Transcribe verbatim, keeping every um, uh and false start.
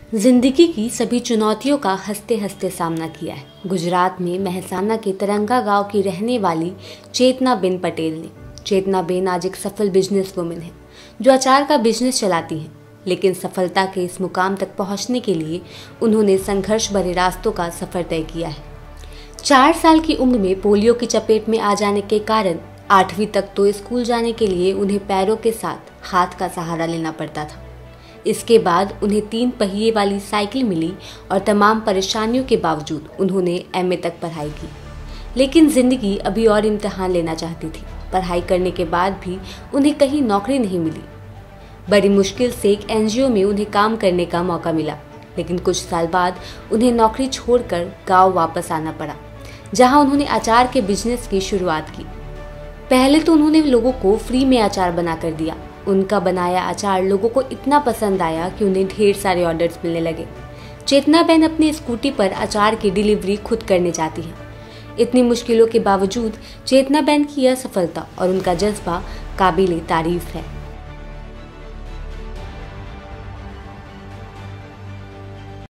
जिंदगी की सभी चुनौतियों का हंसते हंसते सामना किया है गुजरात में मेहसाना के तरंगा गांव की रहने वाली चेतनाबेन पटेल ने। चेतनाबेन आज एक सफल बिजनेस वुमेन है जो अचार का बिजनेस चलाती हैं, लेकिन सफलता के इस मुकाम तक पहुंचने के लिए उन्होंने संघर्ष भरे रास्तों का सफर तय किया है। चार साल की उम्र में पोलियो की चपेट में आ जाने के कारण आठवीं तक तो स्कूल जाने के लिए उन्हें पैरों के साथ हाथ का सहारा लेना पड़ता था। इसके बाद उन्हें तीन पहिए वाली साइकिल मिली और तमाम परेशानियों के बावजूद उन्होंने एमए तक पढ़ाई की। लेकिन जिंदगी अभी और इम्तिहान लेना चाहती थी। पढ़ाई करने के बाद भी उन्हें कहीं नौकरी नहीं मिली। बड़ी मुश्किल से एक एनजीओ में उन्हें काम करने का मौका मिला, लेकिन कुछ साल बाद उन्हें नौकरी छोड़कर गाँव वापस आना पड़ा, जहाँ उन्होंने अचार के बिजनेस की शुरुआत की। पहले तो उन्होंने लोगों को फ्री में अचार बना कर दिया। उनका बनाया अचार लोगों को इतना पसंद आया कि उन्हें ढेर सारे ऑर्डर्स मिलने लगे। चेतनाबेन अपनी स्कूटी पर अचार की डिलीवरी खुद करने जाती हैं। इतनी मुश्किलों के बावजूद चेतनाबेन की यह सफलता और उनका जज्बा काबिले तारीफ है।